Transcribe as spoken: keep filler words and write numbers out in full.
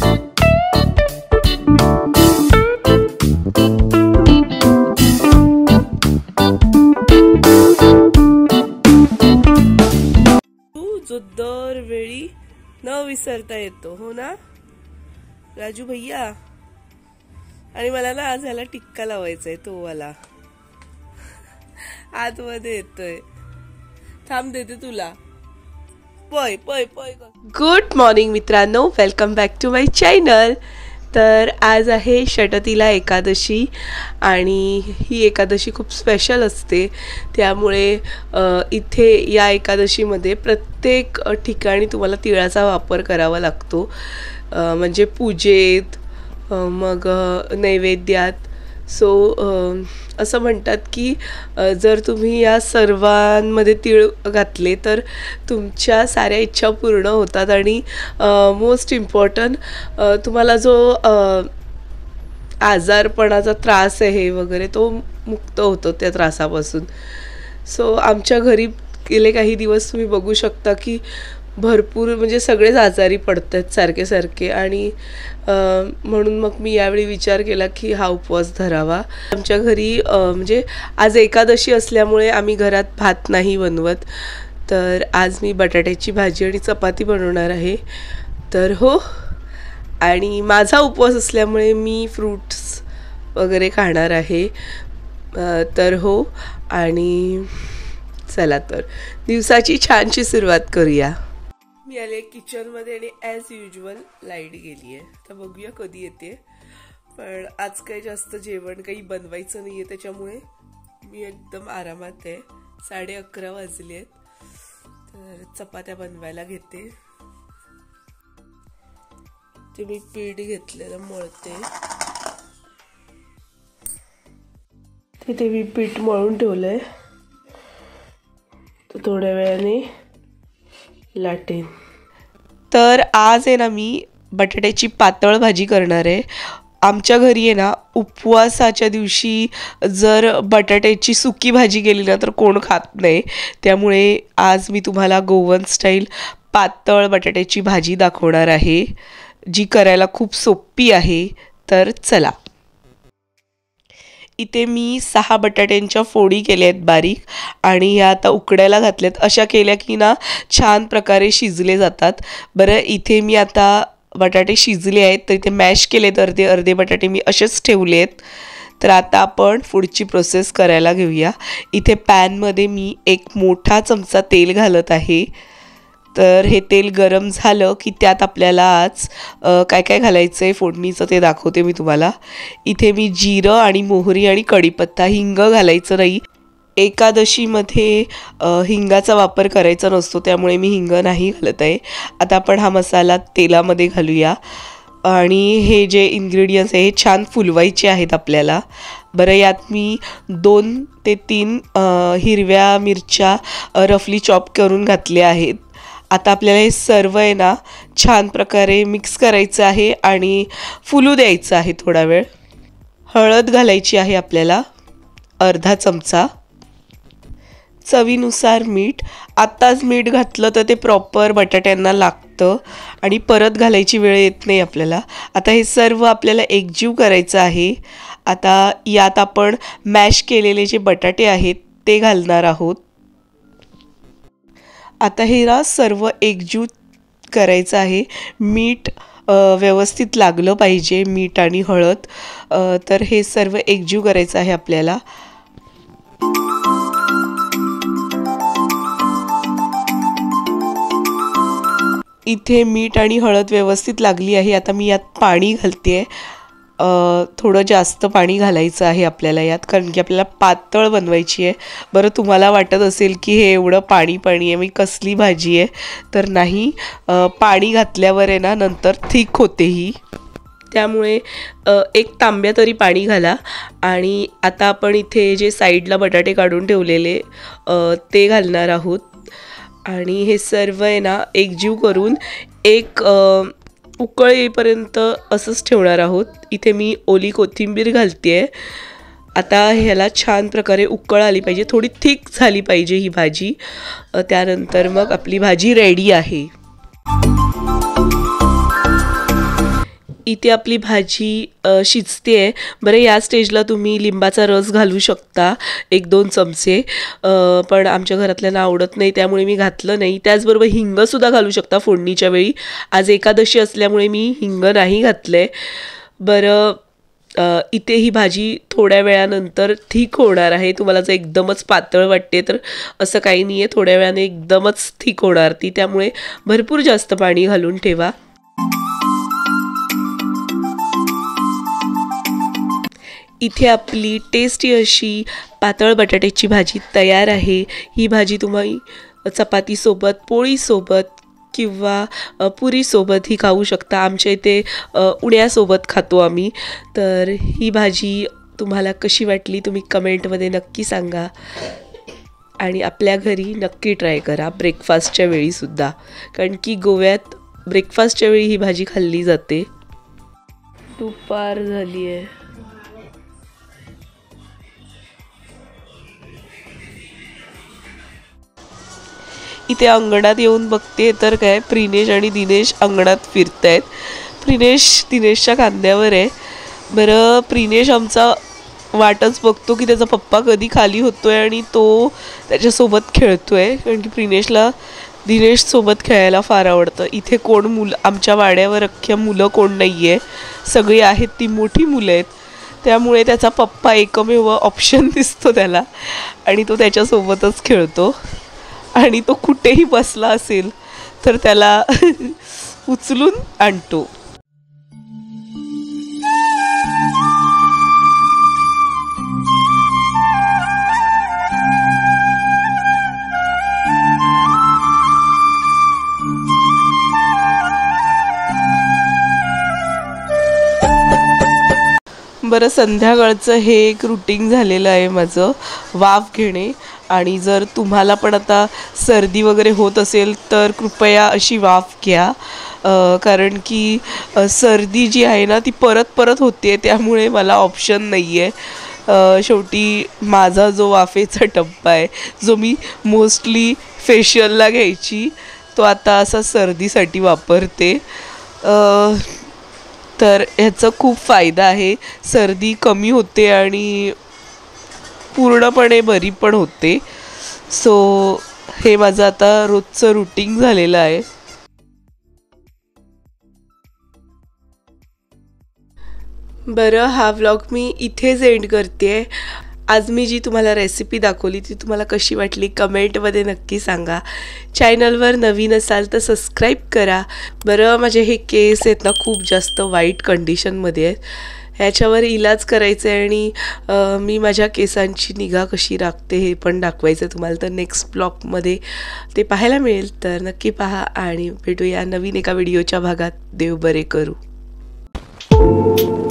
जो दरवेळी न विसरता येतो, हो ना राजू भैया? आणि मला ना आज ह्याला टिक्का लावायचा आहे, तो वाला आतमध्ये येतोय. थांब देते तुला. पय पय पय. गुड मॉर्निंग मित्रांनो, welcome back to my channel. तर आज आहे षटतिला एकादशी आणि ही एकादशी खूप स्पेशल असते. त्यामुळे इथे या एकादशीमध्ये प्रत्येक ठिकाणी तुम्हाला तिळाचा वापर करावा लागतो. म्हणजे पूजेत, मग नैवेद्यात. सो असं म्हणतात की जर तुम्ही या सर्वांमध्ये तीळ घातले तर तुमच्या साऱ्या इच्छा पूर्ण होतात आणि मोस्ट इम्पॉर्टंट तुम्हाला जो आजारपणाचा त्रास आहे वगैरे तो मुक्त होतो त्या त्रासापासून. सो आमच्या घरी गेले काही दिवस तुम्ही बघू शकता की भरपूर म्हणजे सगळेच आजारी पडतात सारखे सारखे आणि म्हणून मग मी यावेळी विचार केला की हा उपवास धरावा. आमच्या घरी म्हणजे आज एकादशी असल्यामुळे आम्ही घरात भात नाही बनवत, तर आज मी बटाट्याची भाजी आणि चपाती बनवणार आहे. तर हो, आणि माझा उपवास असल्यामुळे मी फ्रूट्स वगैरे खाणार आहे. तर हो, आणि चला तर दिवसाची छानशी सुरुवात करूया. मी आले किचनमध्ये आणि ॲज युजल लाईट गेली आहे. तर बघूया कधी येते. पण आज काही जास्त जेवण काही बनवायचं नाही आहे, त्याच्यामुळे मी एकदम आरामात आहे. साडे अकरा वाजले आहेत. तर चपात्या बनवायला घेते. ते मी पीठ घेतलेलं मळते. तिथे मी पीठ मळून ठेवलं आहे, तर थोड्या वेळाने लाटेन. तर आज आहे ना मी बटाट्याची पातळ भाजी करणार आहे. आमच्या घरी आहे ना उपवासाच्या दिवशी जर बटाट्याची सुकी भाजी केली ना तर कोण खात नाही. त्यामुळे आज मी तुम्हाला गोवन स्टाईल पातळ बटाट्याची भाजी दाखवणार आहे, जी करायला खूप सोपी आहे. तर चला. इथे मी सहा बटाट्यांच्या फोडी केल्या आहेत बारीक आणि ह्या आता उकडायला घातल्यात. अशा केल्या की ना छान प्रकारे शिजले जातात. बरं, इथे मी आता बटाटे शिजले आहेत तर इथे मॅश केलेत अर्धे अर्धे बटाटे मी असेच ठेवले आहेत. तर आता आपण पुढची प्रोसेस करायला घेऊया. इथे पॅनमध्ये मी एक मोठा चमचा तेल घालत आहे. तर हे तेल गरम झालं की त्यात आपल्याला आज काय काय घालायचं आहे फोडणीचं ते दाखवते मी तुम्हाला. इथे मी जिरं आणि मोहरी आणि कढीपत्ता, हिंग घालायचं नाही. एकादशीमध्ये हिंगाचा वापर करायचा नसतो, त्यामुळे मी हिंग नाही घालत आहे. आता आपण हा मसाला तेलामध्ये घालूया आणि हे जे इन्ग्रेडियंट्स आहे हे छान फुलवायचे आहेत आपल्याला. बरं, यात मी दोन ते तीन हिरव्या मिरच्या रफली चॉप करून घातल्या आहेत. आता आपल्याला हे सर्व आहे ना छान प्रकारे मिक्स करायचं आहे आणि फुलू द्यायचं आहे थोडा वेळ. हळद घालायची आहे आपल्याला अर्धा चमचा. चवीनुसार मीठ. आत्ताच मीठ घातलं तर ते प्रॉपर बटाट्यांना लागतं आणि परत घालायची वेळ येत नाही आपल्याला. आता हे सर्व आपल्याला एकजीव करायचं आहे. आता यात आपण मॅश केलेले जे बटाटे आहेत ते घालणार आहोत. आता हे ना सर्व एकजीव करायचं आहे. मीठ व्यवस्थित लागलं पाहिजे, मीठ आणि हळद. तर हे सर्व एकजीव करायचं आहे आपल्याला. इथे मीठ आणि हळद व्यवस्थित लागली आहे. आता मी यात पाणी घालते. थोडं जास्त पाणी घालायचं आहे आपल्याला यात, कारण की आपल्याला पातळ बनवायची आहे. बरं, तुम्हाला वाटत असेल की हे एवढं पाणी पाणी आहे, मी कसली भाजी आहे, तर नाही. पाणी घातल्यावर आहे ना नंतर थिक होते ही, त्यामुळे एक तांब्या तरी पाणी घाला. आणि आता आपण इथे जे साईडला बटाटे काढून ठेवलेले ते घालणार आहोत आणि हे सर्व आहे ना एकजीव करून एक उकळ येईपर्यंत असंच ठेवणार आहोत. इथे मी ओली कोथिंबीर घालते आहे. आता ह्याला छान प्रकारे उकळ आली पाहिजे, थोडी थिक झाली पाहिजे ही भाजी. त्यानंतर मग आपली भाजी रेडी आहे. इथे आपली भाजी शिजते आहे. बरं, या स्टेजला तुम्ही लिंबाचा रस घालू शकता एक दोन चमचे, पण आमच्या घरातल्यांना आवडत नाही त्यामुळे मी घातलं नाही. त्याचबरोबर हिंगसुद्धा घालू शकता फोडणीच्या वेळी. आज एकादशी असल्यामुळे मी हिंग नाही घातलं आहे. बरं, इथे ही भाजी थोड्या वेळानंतर थिक होणार आहे. तुम्हाला जर एकदमच पातळ वाटते तर असं काही नाही आहे, थोड्या वेळाने एकदमच थिक होणार ती, त्यामुळे भरपूर जास्त पाणी घालून ठेवा. इथे आपली टेस्टी अशी पातळ बटाट्याची भाजी तयार आहे. ही भाजी तुम्ही चपातीसोबत, पोळीसोबत किंवा पुरीसोबतही खाऊ शकता. आमच्या इथे उण्यासोबत खातो आम्ही. तर ही भाजी तुम्हाला कशी वाटली तुम्ही कमेंटमध्ये नक्की सांगा आणि आपल्या घरी नक्की ट्राय करा ब्रेकफास्टच्या वेळीसुद्धा, कारण की गोव्यात ब्रेकफास्टच्या वेळी ही भाजी खाल्ली जाते. दुपार झाली आहे. इथे अंगणात येऊन बघते तर काय प्रिनेश आणि दिनेश अंगणात फिरतायत. प्रिनेश दिनेशच्या खांद्यावर आहे. बरं, प्रिनेश आमचा वाटच बघतो की त्याचा पप्पा कधी खाली होतोय आणि तो त्याच्यासोबत खेळतोय, कारण की प्रिनेशला दिनेशसोबत खेळायला फार आवडतं. इथे कोण मुलं, आमच्या वाड्यावर अख्ख्या मुलं कोण नाही आहे, सगळी आहेत ती मोठी मुलं आहेत, त्यामुळे त्याचा पप्पा एकमेव ऑप्शन दिसतो त्याला आणि तो त्याच्यासोबतच खेळतो. आणि तो कुठेही बसला असेल तर त्याला उचलून आणतो. बरं, संध्याकाळचं हे एक रुटीन झालेलं आहे माझं, वाफ घेणे. आणि जर तुम्हाला पण आता सर्दी वगैरे होत असेल तर कृपया अशी वाफ घ्या, कारण की सर्दी जी आहे ना ती परत परत होते, त्यामुळे मला ऑप्शन नाही आहे. शेवटी माझा जो वाफेचा टप्पा आहे जो मी मोस्टली फेशियलला घ्यायची, तो आता असा सर्दीसाठी वापरते. तर ह्याचा खूप फायदा आहे. सर्दी कमी होते आणि पूर्णपणे बरी पण होते. सो हे माझं आता रोजचं रुटीन झालेलं आहे. बरं, हा व्लॉग मी इथेच एंड करते. आज मी जी तुम्हाला रेसिपी दाखवली ती तुम्हाला कशी वाटली कमेंटमध्ये नक्की सांगा. चॅनलवर नवीन असाल तर सबस्क्राईब करा. बरं, माझे हे केस आहेत ना खूप जास्त वाईट कंडिशनमध्ये आहेत, ह्याच्यावर इलाज करायचं आहे आणि मी माझ्या केसांची निगा कशी राखते हे पण दाखवायचं तुम्हाला. तर नेक्स्ट ब्लॉगमध्ये ते पाहायला मिळेल, तर नक्की पहा आणि भेटूया नवीन एका व्हिडिओच्या भागात. देव बरे करू.